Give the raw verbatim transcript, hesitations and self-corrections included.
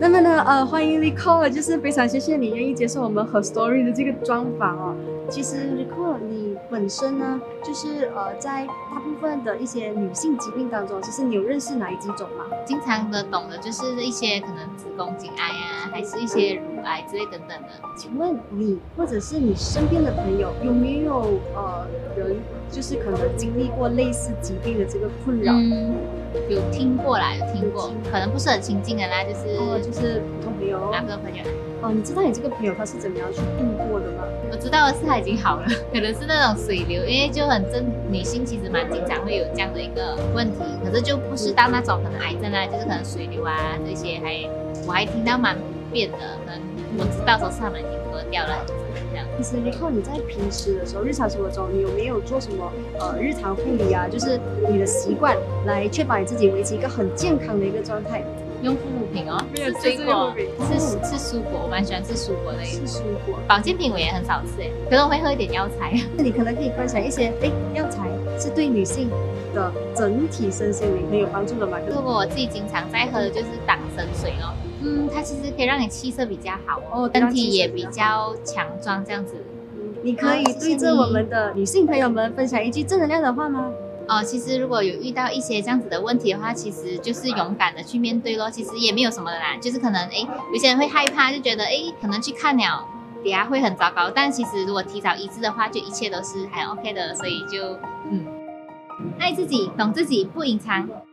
那么呢，呃，欢迎 Nicole，就是非常谢谢你愿意接受我们 Her Story 的这个专访哦。其实 Nicole，你本身呢，就是呃，在大部分的一些女性疾病当中，其实你有认识哪一几种吗？ 经常的懂的就是一些可能子宫颈癌啊，还是一些乳癌之类等等的。 请问你或者是你身边的朋友有没有呃人，就是可能经历过类似疾病的这个困扰？ 嗯，有听过啦，有听过，可能不是很亲近的啦，就是哦，就是普通朋友。 哪个朋友？ 哦，你知道你这个朋友他是怎么样去度过的吗？ 我知道的是他已经好了，可能是那种水流，因为就很正，女性其实蛮经常会有这样的一个问题，可是就不是到那种可能癌症啊，就是可能水流啊这些还我还听到蛮普遍的，可能我知道的时候是他们已经割掉了这样。 其实Nicole，你在平时的时候，日常生活中，你有没有做什么呃日常护理啊？就是你的习惯来确保你自己维持一个很健康的一个状态。 用护肤品哦， 没有吃水果，吃吃吃蔬果，我蛮喜欢吃蔬果的。 吃蔬果， 保健品我也很少吃，可是我会喝一点药材。 那你可能可以分享一些，哎，药材是对女性的整体身心灵很有帮助的嘛？ 如果我自己经常在喝的就是党参水咯，嗯，它其实可以让你气色比较好哦，身体也比较强壮这样子。 你可以对着我们的女性朋友们分享一句正能量的话吗？ 哦，其实如果有遇到一些这样子的问题的话，其实就是勇敢的去面对咯。其实也没有什么的啦，就是可能哎，有些人会害怕，就觉得哎，可能去看了，等下会很糟糕。但其实如果提早医治的话，就一切都是还 OK 的，所以就嗯，爱自己，懂自己，不隐藏。